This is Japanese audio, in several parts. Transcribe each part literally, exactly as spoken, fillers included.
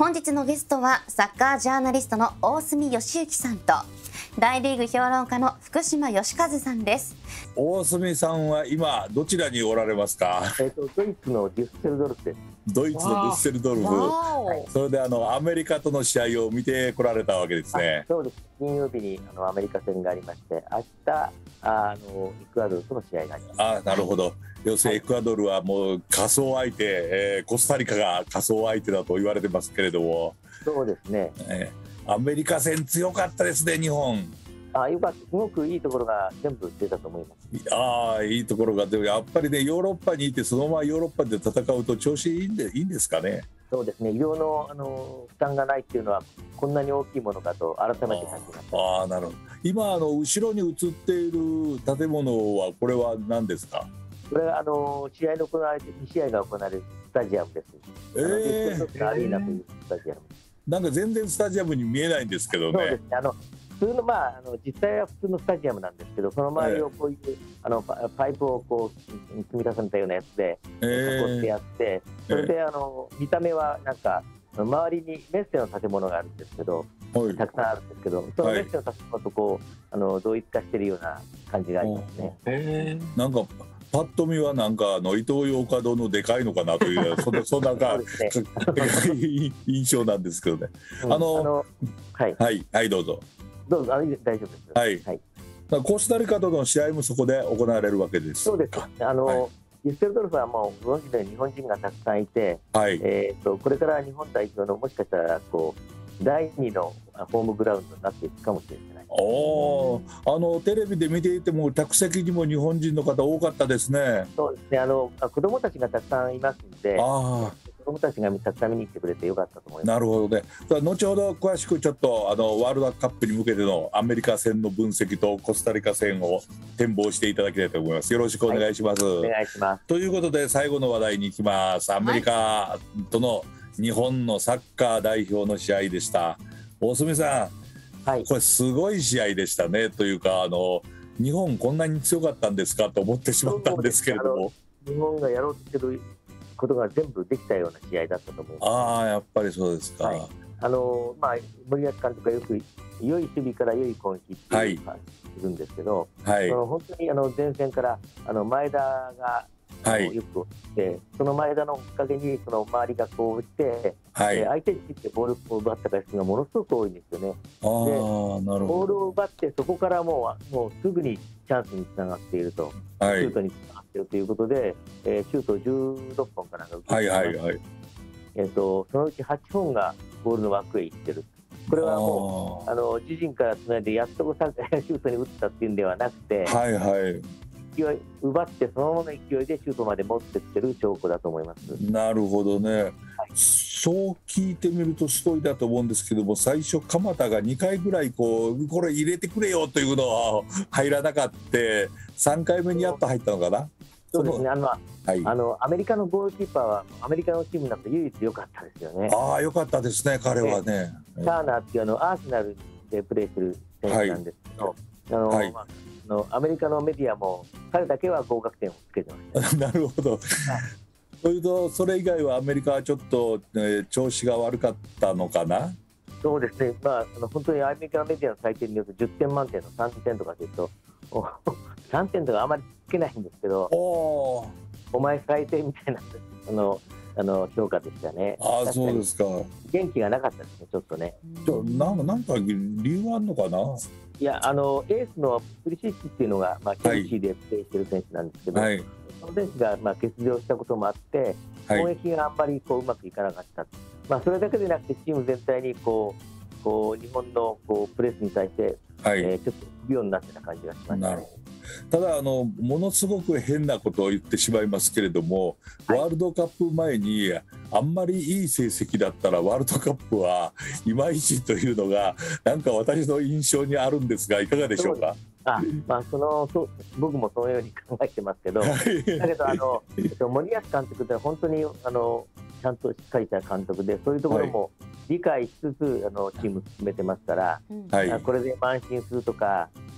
本日のゲストはサッカージャーナリストの大角良之さんと大リーグ評論家の福島良和さんです。 大角さんは今どちらにおられますか？ えー、とドイツのデュッセルドルフです。 ドイツのデュッセルドルフ、はい、それであのアメリカとの試合を見てこられたわけですね。 そうです。金曜日にあのアメリカ戦がありまして、明日あのエクアドルとの試合があります。 あ、なるほど。要するにエクアドルはもう仮想相手、えー、コスタリカが仮想相手だと言われてますけれども。 そうですね、 えー、アメリカ戦強かったですね、日本。 あ、よかった。すごくいいところが全部出たと思います。 ああ、いいところが。でもやっぱりね、ヨーロッパにいてそのままヨーロッパで戦うと調子いいんでいいんですかね。 そうですね、医療の、あの負担がないっていうのはこんなに大きいものかと改めて感じました。 ああ、なるほど。今あの後ろに映っている建物はこれは何ですか？ これはあの試合の行われてに試合が行われるスタジアムです。えー、アリーナというスタジアム。 なんか全然スタジアムに見えないんですけどね。 そうですね、あの普通の、まあ、あの実際は普通のスタジアムなんですけど、その周りをこういう、えー、あのパイプをこう積み重ねたようなやつで囲ってやって、えー、それであの見た目はなんか周りにメッセの建物があるんですけど、はい、たくさんあるんですけど、そのメッセの建物とこうあの同一化しているような感じがありますね。 えー、なんかパッと見はなんかあのイトーヨーカドーのでかいのかなというそんなそんなか印象なんですけどね。あの、うん、あのはいはいはい、どうぞ。 どうぞ、大丈夫です。 はい。はい、コスタリカとの試合もそこで行われるわけですか？そうです。 あの、はい、デュッセルドルフはもうご存知のように日本人がたくさんいて、はい、えーとこれから日本代表のもしかしたらこうだいにのホームグラウンドになっていくかもしれない。 おあのテレビで見ていても客席にも日本人の方多かったですね。 そうですね、あの子どもたちがたくさんいますので、あ子どもたちがたくさん見に来てくれてよかったと思います。 なるほどね。後ほど詳しくちょっとあのワールドカップに向けてのアメリカ戦の分析とコスタリカ戦を展望していただきたいと思います。よろしくお願いします。 はい、お願いします。 ということで最後の話題に行きます。アメリカとの日本のサッカー代表の試合でした。大角さん、はい、これすごい試合でしたね。というかあの日本こんなに強かったんですかと思ってしまったんですけれども、 日本がやろうとしてることが全部できたような試合だったと思います。 ああ、やっぱりそうですか。はい、 あのまあ、森保監督がよく良い守備から良い攻撃っていうのがするんですけど、はい、その本当にあの前線からあの前田がはい、よくでその前田のおかげにその周りがこうして、はい、えー、相手に切ってボールを奪った回数がものすごく多いんですよね。あでなるほど。ボールを奪ってそこからもう、もうすぐにチャンスにつながっていると、はい、シュートにつながっているということで、えー、シュートじゅうろっぽんかなんか打って、はいはいはい、えー、とそのうちはっぽんがボールの枠へ行ってる。これはもうあの自陣からつないでやっとこさシュートに打ったっていうんではなくて、はいはい、勢い奪ってそのままの勢いでシュートまで持ってってる証拠だと思います。 なるほどね、はい、そう聞いてみるとすごいだと思うんですけども、最初鎌田がにかいぐらいこうこれ入れてくれよというのは入らなかったさんかいめにやっと入ったのかな。 そうですね、あの、はい、あのアメリカのゴールキーパーはアメリカのチームだと唯一良かったですよね。 ああ、良かったですね、彼はね。 ターナーっていうあのアーセナルでプレーする選手なんですけど、はい、あの、はい、まあのアメリカのメディアも彼だけは合格点をつけてました。 なるほど。それとそれ以外はアメリカはちょっと、えー、調子が悪かったのかな。 そうですね、まあ、あの本当にアメリカのメディアの採点によるとじゅってん満点のさんてんとかというとさんてんとかあまりつけないんですけど、お, お前最低みたいなあのあの評価でしたね。 ああ、そうですか。 元気がなかったですね、ちょっとね。 ちょなんかなんか理由あるのかな。 いや、あのエースのプリシッチっていうのが、まあ、ケルシーでプレーしてる選手なんですけど、はい、その選手が、まあ、欠場したこともあって、はい、攻撃があんまりこううまくいかなかった、まあ、それだけでなくてチーム全体にこうこう日本のこうプレスに対して、はい、えー、ちょっと不病になってた感じがしました、ね。なるほど。 ただあのものすごく変なことを言ってしまいますけれども、はい、ワールドカップ前にあんまりいい成績だったらワールドカップはいまいちというのがなんか私の印象にあるんですが、いかがでしょうか。 あ、まあ、そのそう僕もそのように考えてますけどだけどあの、えっと、森保監督って本当にあのちゃんとしっかりした監督で、そういうところも理解しつつ、はい、あのチーム進めてますから、はい、これで慢心するとか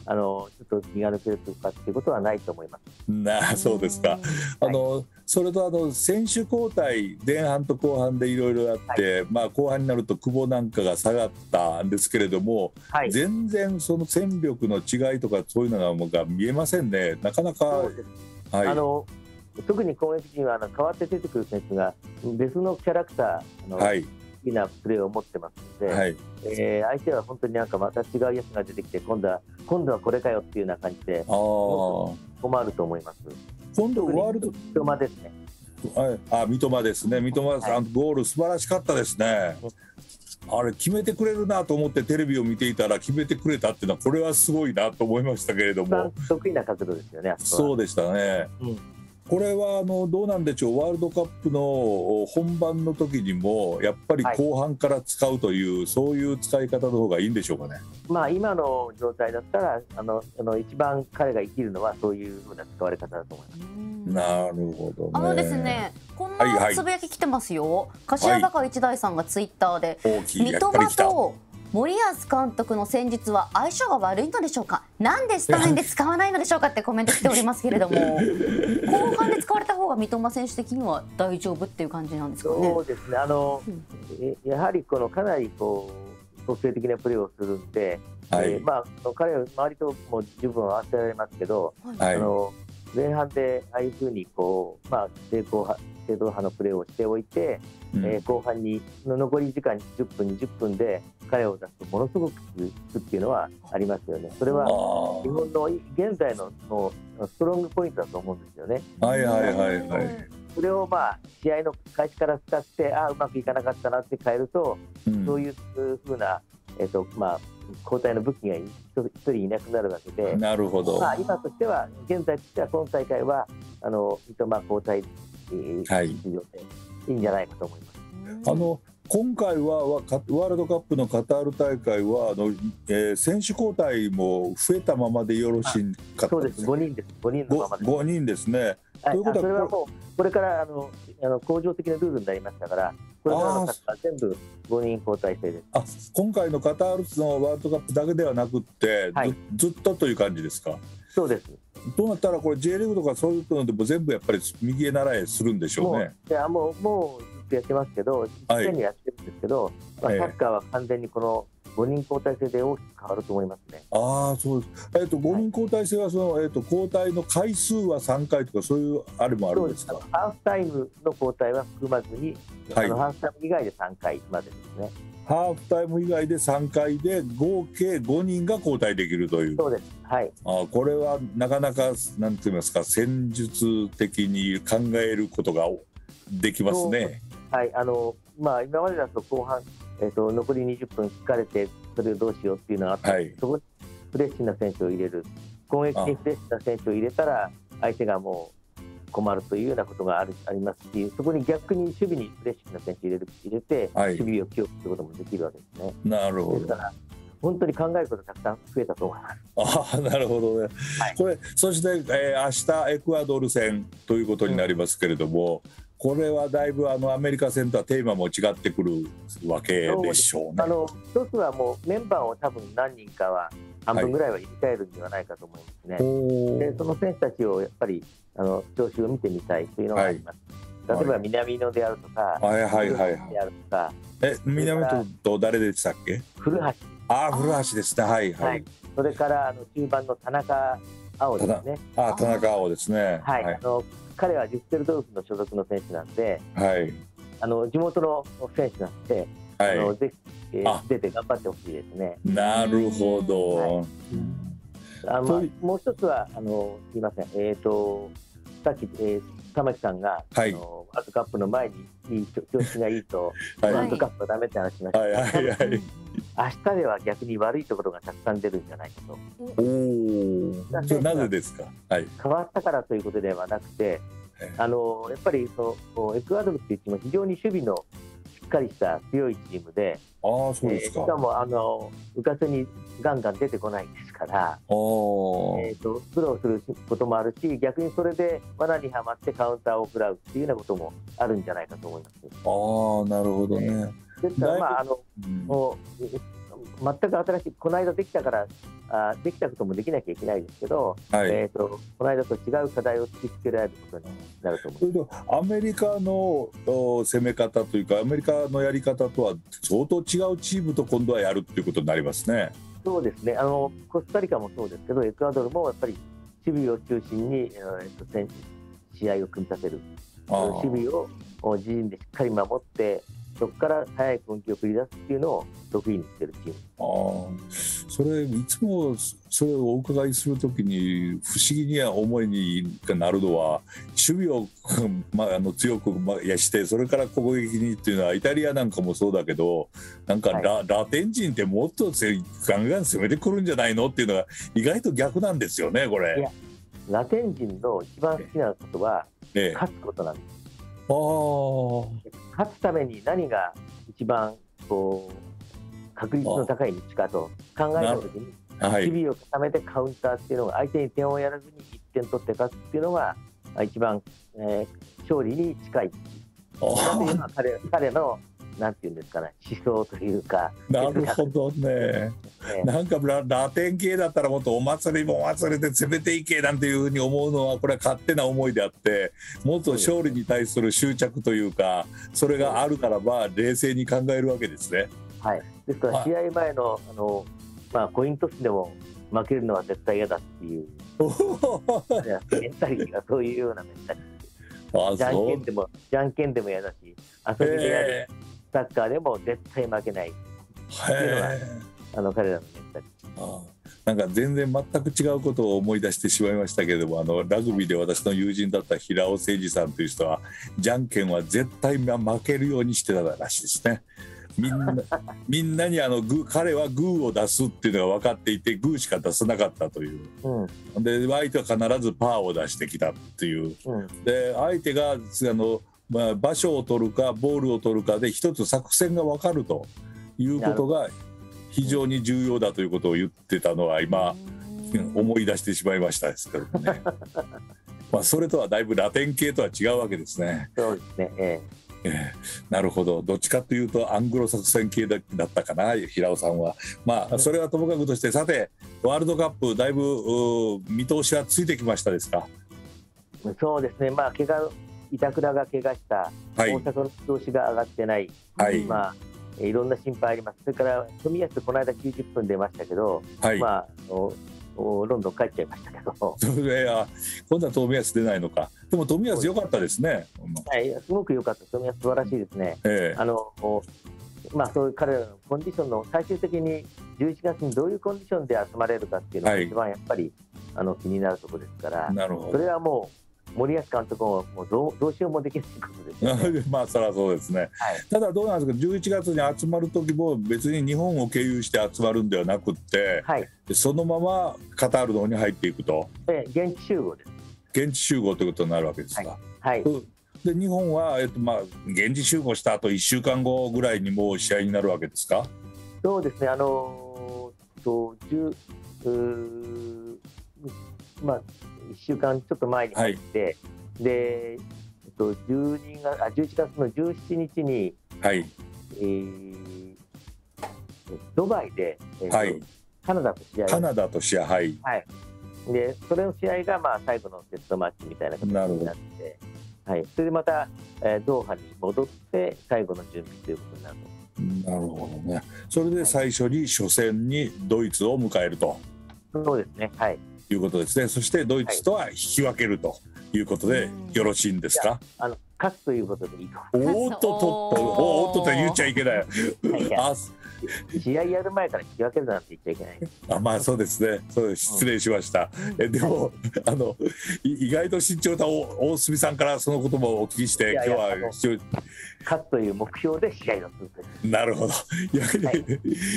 あのちょっと気が抜けるとかっていうことはないと思います。 なあ、そうですか。あの、はい、それとあの選手交代前半と後半でいろいろあって、はい、まあ後半になると久保なんかが下がったんですけれども、はい、全然その戦力の違いとかそういうのが見えませんね。なかなか。はい、 あの特に攻撃陣はあの代わって出てくる選手が別のキャラクター、あの、はい、好きなプレーを持ってますので、はい、えー、相手は本当になんかまた違うやつが出てきて今度は今度はこれかよっていうような感じで困ると思います。 今度ワールド三笘ですね。 あ、三笘ですね。三笘さん、はい、ゴール素晴らしかったですね。あれ決めてくれるなと思ってテレビを見ていたら決めてくれたっていうのはこれはすごいなと思いましたけれども、 得意な角度ですよね。 そうでしたね、うん、これはあのどうなんでしょう。ワールドカップの本番の時にもやっぱり後半から使うという、はい、そういう使い方の方がいいんでしょうかね。 まあ今の状態だったらあのあの一番彼が生きるのはそういうふうな使われ方だと思います。 なるほどね。 あのですね、こんなつぶやき来てますよ。はいはい、柏坂一大さんがツイッターで、はい、三笘と森保監督の戦術は相性が悪いのでしょうか。なんでスタメンで使わないのでしょうかってコメント来ておりますけれども、後半で使われた方が三笘選手的には大丈夫っていう感じなんですかね。 そうですね。あの、うん、やはりこのかなりこう特性的なプレーをするんで、はい、えー、まあ彼は周りとも十分合わせられますけど、はい、あの前半でああいうふうにこう、まあ、正攻派正統派のプレーをしておいて、うん、えー、後半に残り時間じゅっぷんにじゅっぷんで彼を出すとものすごく効くっていうのはありますよね。それは日本の現在 の, のストロングポイントだと思うんですよね。 はいはいはいはい。 それをまあ試合の開始から使ってああうまくいかなかったなって変えると、うん、そういうふうな、えーとまあ、交代の武器が一人いなくなるわけで、 なるほど、 まあ、今としては現在としては今大会はあの三笘交代出場でいいんじゃないかと思います。 あの今回はワールドカップのカタール大会はあの、えー、選手交代も増えたままでよろしいかったですか。 そうです、ごにんです。ごにんのままです。 ごにんですね。 はい、ということはそれはもうこれからあのあの恒常的なルールになりましたから、これからのサッカー全部ごにん交代制です。 あ、今回のカタールのワールドカップだけではなくって、はい、ず, ずっとという感じですか。 そうです。 どうなったらこれ J リーグとかそういうのでも全部やっぱり右へ習えするんでしょうね。 もういやもうもうずっとやってますけど、実際にやってるんですけど、はい、まあ、サッカーは完全にこのごにん交代制で大きく変わると思いますね。 ああ、そうです。えっ、ー、とごにん交代制はその、はい、えっ、ー、と交代の回数はさんかいとかそういうあれもあるんですか。 そうです。ハーフタイムの交代は含まずに、はい、あのハーフタイム以外でさんかいまでですね。 ハーフタイム以外でさんかいで合計ごにんが交代できるという。 そうです。はい。 あ、これはなかなかなんて言いますか、戦術的に考えることができますね。 はい。あのまあ今までだと後半、えー、と残りにじゅっぷん聞かれてそれをどうしようっていうのがあって、はい、そこにフレッシュな選手を入れる、攻撃にフレッシュな選手を入れたら相手がもう困るというようなことがあるありますし、そこに逆に守備にフレッシュな選手を入れる入れて、はい、守備を強くすることもできるわけですね。 なるほど。 ですから本当に考えることがたくさん増えたと思います。 ああ、なるほどね。はい、これそして、えー、明日エクアドル戦ということになりますけれども、うん、これはだいぶあのアメリカ戦とはテーマも違ってくるわけでしょうね。 あの一つはもうメンバーを多分何人かは半分ぐらいは入れ替えるんではないかと思いますね。はい、でその選手たちをやっぱりあの調子を見てみたいというのがあります。はい、例えば南野であるとか、 はいはいはい、 であるとか、 え南野と誰でしたっけ？ 古橋。 ああ、古橋ですね。はいはい。はい、 それからあの中盤の田中碧ですね。 ああ、田中碧ですね。 はい。はい、あの彼はデュッセルドルフの所属の選手なんで、はい、あの地元の選手なんで、はい、あのぜひ、えー、出て頑張ってほしいですね。 なるほど。はい、 あまあ、もう一つはあのすいません、えっ、ー、とさっき、えー、玉木さんが、はい、あのワールドカップの前にいい調子がいいと、はい、ワールドカップはダメって話しました。はいはいはい、明日では逆に悪いところがたくさん出るんじゃないかと。 おお、それなぜですか。はい、 変わったからということではなくて、あのやっぱりそのエクアドルっていうチームは非常に守備のしっかりした強いチームで、 ああそうですか。 えー、しかもあのうかつにガンガン出てこないですから、えー、と苦労することもあるし、逆にそれで罠にはまってカウンターを食らうっていうようなこともあるんじゃないかと思います。 ああ、なるほどね。 ですから、まああの、うん、もう全く新しいこの間できたからあできたこともできなきゃいけないですけど、はい、えー、とこの間と違う課題を突きつけられることになると思います。 それとアメリカの攻め方というかアメリカのやり方とは相当違うチームと今度はやるっていうことになりますね。 そうですね、あのコスタリカもそうですけどエクアドルもやっぱり守備を中心に、えー、と試合を組み立てる、守備を自陣でしっかり守ってそこから速い攻撃を繰り出すっていうのを得意にしているチーム。 あそれいつもそれをお伺いするときに不思議には思いになるのは守備を、まあ、あの強くやしてそれから攻撃にっていうのはイタリアなんかもそうだけどなんか ラ,、はい、ラテン人ってもっとガンガン攻めてくるんじゃないのっていうのが意外と逆なんですよねこれ。 いやラテン人の一番好きなことは、ね、勝つことなんです。あ勝つために何が一番こう確率の高い道かと考えたときに守備を固めてカウンターっていうのが相手に点をやらずにいってん取って勝つっていうのが一番、えー、勝利に近いというのは 彼, 彼のなんていうんですかね思想というか。 なるほどね。なんか ラ, ラテン系だったらもっとお祭りもお祭りで攻めていけなんていうふうに思うのはこれは勝手な思いであってもっと勝利に対する執着というかそれがあるからば冷静に考えるわけですね。 はい、ですから試合前の、あの、まあ、コイントスでも負けるのは絶対嫌だっていうメンタリティがそういうようなメンタリティ。じゃんけんでもじゃんけんでも嫌だし遊びでやるサッカーでも絶対負けないっていうのがあの彼らのメンタリティ。 なんか全然全く違うことを思い出してしまいましたけれどもあのラグビーで私の友人だった平尾誠二さんという人はじゃんけんは絶対負けるようにしてたらしいですね。みんなみんなにあのグ彼はグーを出すっていうのが分かっていてグーしか出さなかったという、うん、で相手は必ずパーを出してきたっていう、うん、で相手があの、まあ、場所を取るかボールを取るかで一つ作戦が分かるということが非常に重要だということを言ってたのは今思い出してしまいましたですけどねまあそれとはだいぶラテン系とは違うわけですね。 そうですね、えええー、なるほど。どっちかというとアングロ作戦系だったかな平尾さんは。まあそれはともかくとしてさてワールドカップだいぶ見通しはついてきましたですか。 そうですね、まあ怪我板倉が怪我した、はい、大阪の調子が上がってない、はい、まあいろんな心配あります。それから冨安この間きゅうじゅっぷん出ましたけど、はい、まあロンドン帰っちゃいましたけどいや今度は冨安出ないのか。でも冨安良かったですね。 はい、すごく良かった。冨安素晴らしいですね、えー、あのまあそういう彼らのコンディションの最終的にじゅういちがつにどういうコンディションで集まれるかっていうのが一番やっぱり、はい、あの気になるところですから。なるほど。それはもう森保監督ももう ど, うどうしようもできないことですよねまあそりゃそうですね、はい、ただどうなんですかじゅういちがつに集まる時も別に日本を経由して集まるんではなくって、はい、そのままカタールの方に入っていくと、 ええ、現地集合です。 現地集合ということになるわけですか。 はい、はい、 で日本は、えっとまあ、現地集合した後いっしゅうかんごぐらいにもう試合になるわけですか。 そうですね、あのー、とじゅうまあいっしゅうかんちょっと前に入って、はい、で、えっと、じゅうにがつあじゅういちがつのじゅうしちにちに、はいえー、ドバイで、えーとはい、カナダと試合カナダと試合、はい、 はい、でそれの試合がまあ最後のセットマッチみたいな形になって、はい、それでまた、えー、ドーハに戻って最後の準備ということになると。なるほどね。それで最初に初戦にドイツを迎えると。 そうですね、はい、 いうことですね。そしてドイツとは引き分けるということでよろしいんですか。 あの勝つということでいいと思います。 おーっととっとおーっとと言っちゃいけないあ試合やる前から引き分けるなんて言っちゃいけない。 あまあそうですね。そうです失礼しました。うん、えでもあの意外と慎重な大隅さんからそのこともお聞きして今日は勝つという目標で試合をする。なるほど。よく、はい、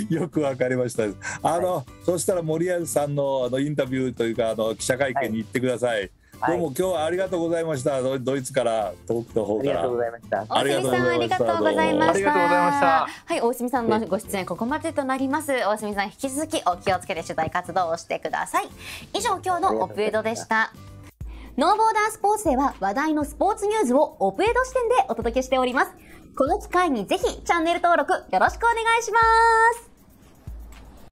よくわかりました。あの、はい、そうしたら森保さんのあのインタビューというかあの記者会見に行ってください。はいどうも今日はありがとうございました。ドイツから遠くの方から。 ありがとうございました。 大隅さんありがとうございました。 ありがとうございました。 はい、大隅さんのご出演ここまでとなります。大隅さん引き続きお気をつけて取材活動をしてください。以上今日のオプエドでした。ノーボーダースポーツでは話題のスポーツニュースをオプエド視点でお届けしております。この機会にぜひチャンネル登録よろしくお願いします。